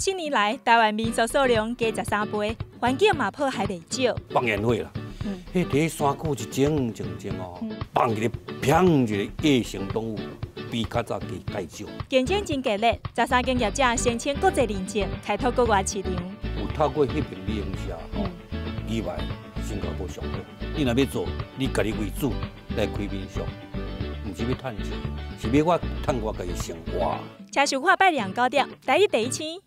10年来，台湾民俗数量加13倍，环境嘛破害袂少。 放烟火啦，迄伫山区一种哦，放一个砰一个野生动物，比较早加介少。 竞争真激烈，13间业者申请国际认证，开拓国外市场。 有透过迄边旅行社以外，新加坡上好。你若要做，你家己为主来开民宿，唔是要趁钱，是要我趁我家己生活。 车手话拜2 9点，台1第1青。